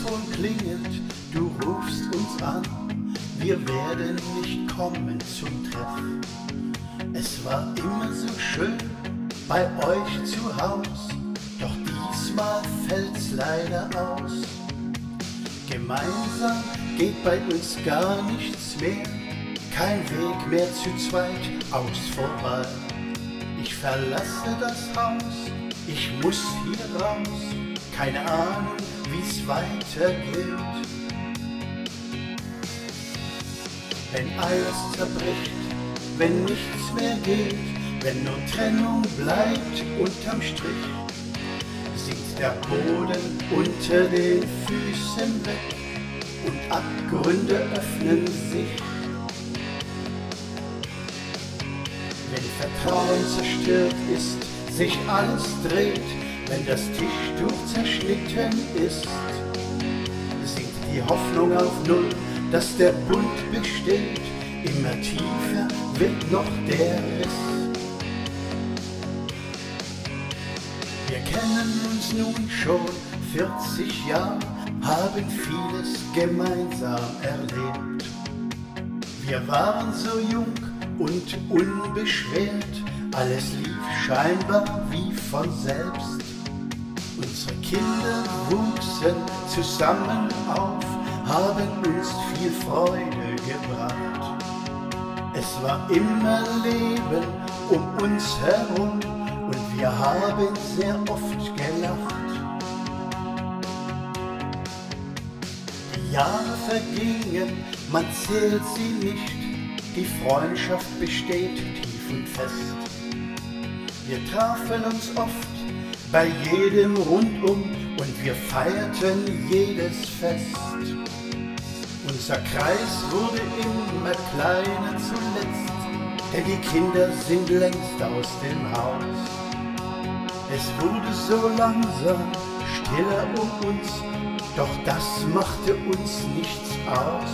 Telefon klingelt, du rufst uns an. Wir werden nicht kommen zum Treff. Es war immer so schön bei euch zu Haus, doch diesmal fällt's leider aus. Gemeinsam geht bei uns gar nichts mehr, kein Weg mehr zu zweit, aus vorbei. Ich verlasse das Haus, ich muss hier raus, keine Ahnung, wie's weitergeht. Wenn alles zerbricht, wenn nichts mehr geht, wenn nur Trennung bleibt unterm Strich, sinkt der Boden unter den Füßen weg und Abgründe öffnen sich. Wenn Vertrauen zerstört ist, sich alles dreht, wenn das Tischtuch zerschnitten ist, sinkt die Hoffnung auf Null, dass der Bund besteht, immer tiefer wird noch der Riss. Wir kennen uns nun schon 40 Jahre, haben vieles gemeinsam erlebt. Wir waren so jung und unbeschwert, alles lief scheinbar wie von selbst. Unsere Kinder wuchsen zusammen auf, haben uns viel Freude gebracht. Es war immer Leben um uns herum und wir haben sehr oft gelacht. Die Jahre vergingen, man zählt sie nicht, die Freundschaft besteht tief und fest. Wir trafen uns oft bei jedem Rundum und wir feierten jedes Fest. Unser Kreis wurde immer kleiner zuletzt, denn die Kinder sind längst aus dem Haus. Es wurde so langsam stiller um uns, doch das machte uns nichts aus.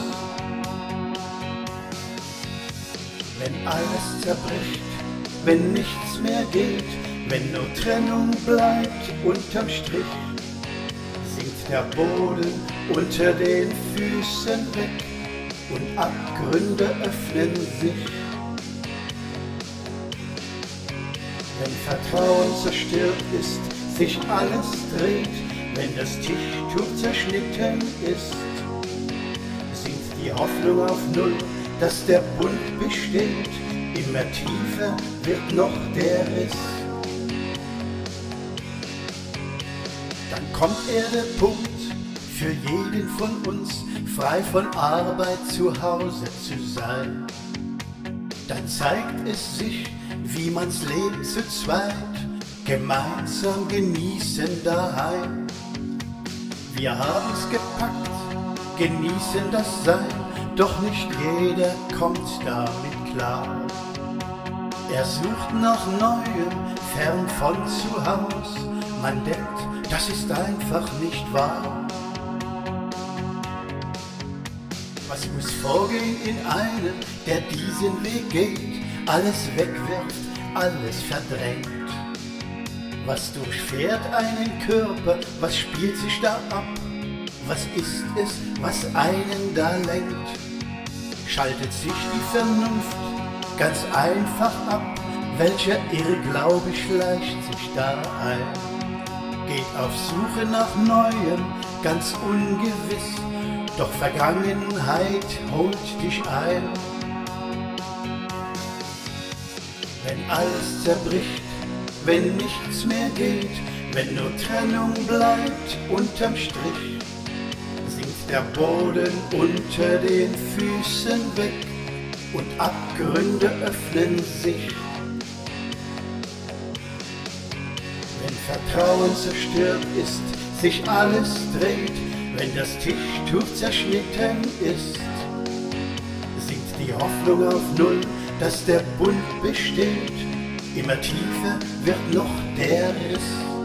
Wenn alles zerbricht, wenn nichts mehr geht, wenn nur Trennung bleibt unterm Strich, sinkt der Boden unter den Füßen weg und Abgründe öffnen sich. Wenn Vertrauen zerstört ist, sich alles dreht, wenn das Tischtuch zerschnitten ist, sinkt die Hoffnung auf Null, dass der Bund besteht, immer tiefer wird noch der Riss. Dann kommt der Punkt, für jeden von uns frei von Arbeit zu Hause zu sein. Dann zeigt es sich, wie man's Leben zu zweit gemeinsam genießen daheim. Wir haben's gepackt, genießen das Sein, doch nicht jeder kommt damit klar. Er sucht nach Neuem, fern von zu Haus, man denkt, das ist einfach nicht wahr. Was muss vorgehen in einem, der diesen Weg geht, alles wegwirft, alles verdrängt? Was durchfährt einen Körper, was spielt sich da ab? Was ist es, was einen da lenkt? Schaltet sich die Vernunft ganz einfach ab? Welcher Irrglaube schleicht sich da ein? Geht auf Suche nach Neuem, ganz ungewiss, doch Vergangenheit holt dich ein. Wenn alles zerbricht, wenn nichts mehr geht, wenn nur Trennung bleibt unterm Strich, sinkt der Boden unter den Füßen weg und Abgründe öffnen sich. Wenn Vertrauen zerstört ist, sich alles dreht, wenn das Tischtuch zerschnitten ist, sinkt die Hoffnung auf Null, dass der Bund besteht, immer tiefer wird noch der Riss.